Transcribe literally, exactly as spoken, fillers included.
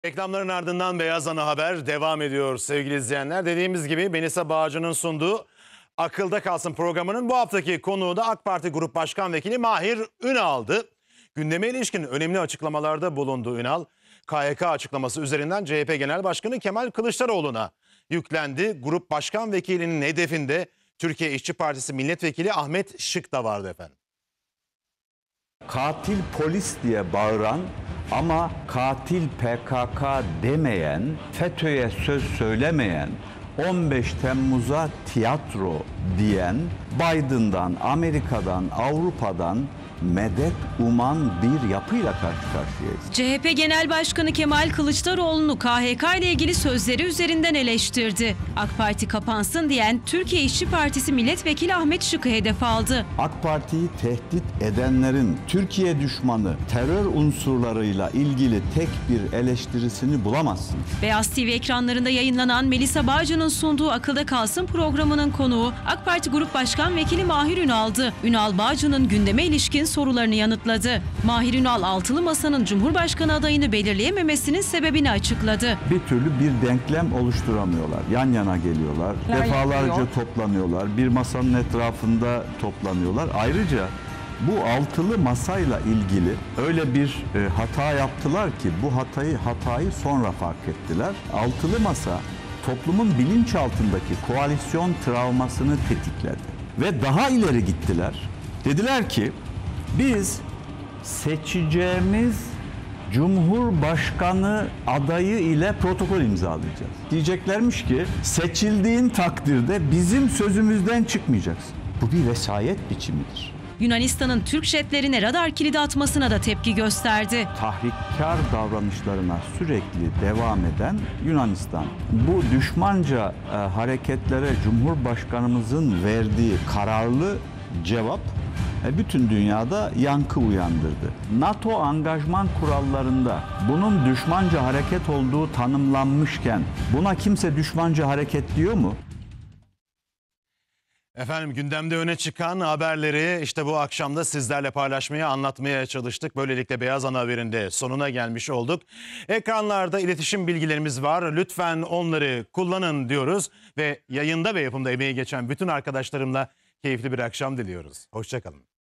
Reklamların ardından Beyaz Ana Haber devam ediyor sevgili izleyenler. Dediğimiz gibi Melisa Bağcı'nın sunduğu Akılda Kalsın programının bu haftaki konuğu da AK Parti Grup Başkan Vekili Mahir Ünal'dı. Gündeme ilişkin önemli açıklamalarda bulundu Ünal. K Y K açıklaması üzerinden C H P Genel Başkanı Kemal Kılıçdaroğlu'na yüklendi. Grup Başkan Vekilinin hedefinde Türkiye İşçi Partisi Milletvekili Ahmet Şık da vardı efendim. Katil polis diye bağıran ama katil P K K demeyen, FETÖ'ye söz söylemeyen, on beş Temmuz'a tiyatro diyen, Biden'dan, Amerika'dan, Avrupa'dan medet uman bir yapıyla karşı karşıyayız. C H P Genel Başkanı Kemal Kılıçdaroğlu'nu K H K ile ilgili sözleri üzerinden eleştirdi. AK Parti kapansın diyen Türkiye İşçi Partisi Milletvekili Ahmet Şık'ı hedef aldı. AK Parti'yi tehdit edenlerin Türkiye düşmanı terör unsurlarıyla ilgili tek bir eleştirisini bulamazsınız. Beyaz T V ekranlarında yayınlanan Melisa Bağcı'nın sunduğu Akılda Kalsın programının konuğu AK Parti Grup Başkan Vekili Mahir Ünal'dı. Ünal Bağcı'nın gündeme ilişkin sorularını yanıtladı. Mahir Ünal Altılı Masa'nın Cumhurbaşkanı adayını belirleyememesinin sebebini açıkladı. Bir türlü bir denklem oluşturamıyorlar. Yan yana geliyorlar. Neler Defalarca yapıyor? toplanıyorlar. Bir masanın etrafında toplanıyorlar. Ayrıca bu altılı masayla ilgili öyle bir e, hata yaptılar ki bu hatayı hatayı sonra fark ettiler. Altılı masa toplumun bilinçaltındaki koalisyon travmasını tetikledi. Ve daha ileri gittiler. Dediler ki biz seçeceğimiz Cumhurbaşkanı adayı ile protokol imzalayacağız. Diyeceklermiş ki seçildiğin takdirde bizim sözümüzden çıkmayacaksın. Bu bir vesayet biçimidir. Yunanistan'ın Türk jetlerine radar kilidi atmasına da tepki gösterdi. Tahrikkar davranışlarına sürekli devam eden Yunanistan. Bu düşmanca e, hareketlere Cumhurbaşkanımızın verdiği kararlı cevap bütün dünyada yankı uyandırdı. NATO angajman kurallarında bunun düşmanca hareket olduğu tanımlanmışken buna kimse düşmanca hareket diyor mu? Efendim gündemde öne çıkan haberleri işte bu akşam da sizlerle paylaşmaya, anlatmaya çalıştık. Böylelikle Beyaz Ana Haber'inde sonuna gelmiş olduk. Ekranlarda iletişim bilgilerimiz var. Lütfen onları kullanın diyoruz ve yayında ve yapımda emeği geçen bütün arkadaşlarımla keyifli bir akşam diliyoruz. Hoşça kalın.